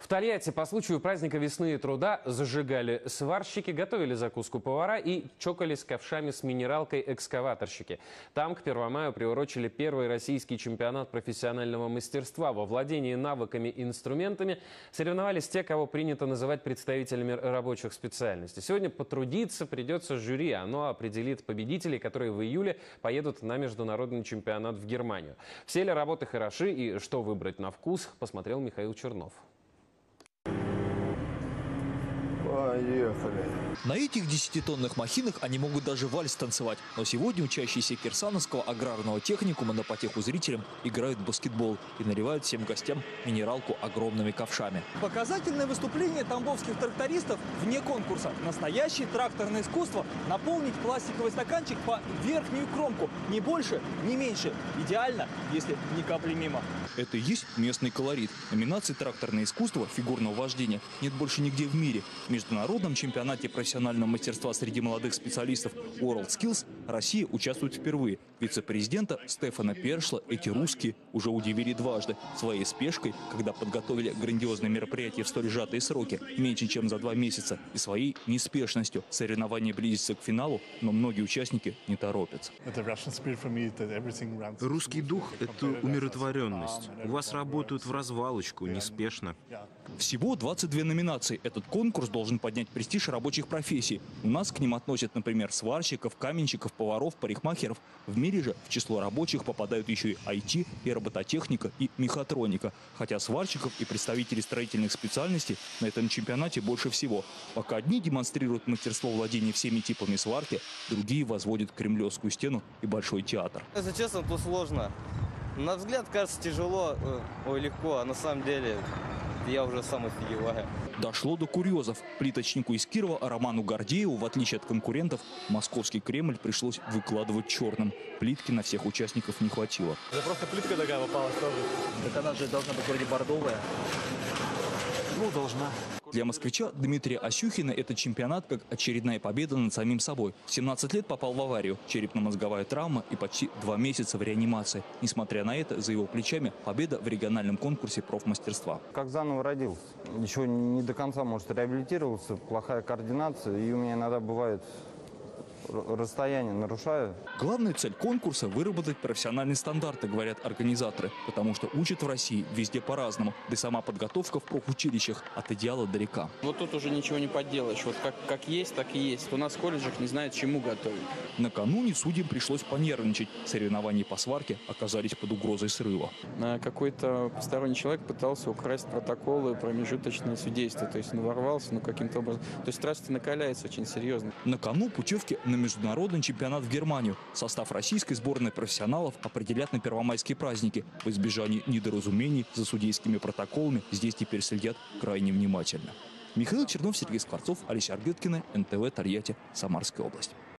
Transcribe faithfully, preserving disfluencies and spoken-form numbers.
В Тольятти по случаю праздника весны и труда зажигали сварщики, готовили закуску повара и чокались ковшами с минералкой экскаваторщики. Там к Первомаю приурочили первый российский чемпионат профессионального мастерства. Во владении навыками и инструментами соревновались те, кого принято называть представителями рабочих специальностей. Сегодня потрудиться придется жюри. Оно определит победителей, которые в июле поедут на международный чемпионат в Германию. Все ли работы хороши и что выбрать на вкус, посмотрел Михаил Чернов. Поехали. На этих десятитонных махинах они могут даже вальс танцевать. Но сегодня учащиеся Кирсановского аграрного техникума на потеху зрителям играют в баскетбол и наливают всем гостям минералку огромными ковшами. Показательное выступление тамбовских трактористов вне конкурса. Настоящее тракторное искусство – наполнить пластиковый стаканчик по верхнюю кромку. Ни больше, ни меньше. Идеально, если ни капли мимо. Это и есть местный колорит. Номинации «Тракторное искусство» фигурного вождения нет больше нигде в мире. В международном чемпионате профессионального мастерства среди молодых специалистов WorldSkills Россия участвует впервые. Вице-президента Стефана Першла эти русские уже удивили дважды. Своей спешкой, когда подготовили грандиозное мероприятие в столь сжатые сроки, меньше чем за два месяца, и своей неспешностью. Соревнование близится к финалу, но многие участники не торопятся. Русский дух – это умиротворенность. У вас работают в развалочку, неспешно. Всего двадцать две номинации. Этот конкурс должен поднять престиж рабочих профессий. У нас к ним относят, например, сварщиков, каменщиков, поваров, парикмахеров. В мире же в число рабочих попадают еще и ай ти, и робототехника, и мехатроника. Хотя сварщиков и представителей строительных специальностей на этом чемпионате больше всего. Пока одни демонстрируют мастерство владения всеми типами сварки, другие возводят Кремлевскую стену и Большой театр. Если честно, то сложно. На взгляд кажется тяжело, ой, легко, а на самом деле я уже сам офигеваю. Дошло до курьезов. Плиточнику из Кирова Роману Гордееву, в отличие от конкурентов, московский Кремль пришлось выкладывать черным. Плитки на всех участников не хватило. Это просто плитка такая попалась тоже. Так она же должна быть вроде бордовая. Ну, должна. Для москвича Дмитрия Асюхина этот чемпионат как очередная победа над самим собой. В семнадцать лет попал в аварию, черепно-мозговая травма и почти два месяца в реанимации. Несмотря на это, за его плечами победа в региональном конкурсе профмастерства. Как заново родился. Еще не до конца, может, реабилитировался, плохая координация, и у меня иногда бывает расстояние нарушаю. Главная цель конкурса – выработать профессиональные стандарты, говорят организаторы. Потому что учат в России везде по-разному. Да и сама подготовка в профучилищах от идеала далека. Вот тут уже ничего не поделаешь. Вот как, как есть, так и есть. У нас в колледжах не знают, чему готовить. Накануне судьям пришлось понервничать. Соревнования по сварке оказались под угрозой срыва. Какой-то посторонний человек пытался украсть протоколы промежуточное судейство. То есть он ворвался, ну каким-то образом. То есть страсти накаляется очень серьезно. На кону путевки на международный чемпионат в Германию. Состав российской сборной профессионалов определят на первомайские праздники. В избежании недоразумений за судейскими протоколами здесь теперь следят крайне внимательно. Михаил Чернов, Сергей Скворцов, Олеся Аргеткина, эн тэ вэ, Тольятти, Самарская область.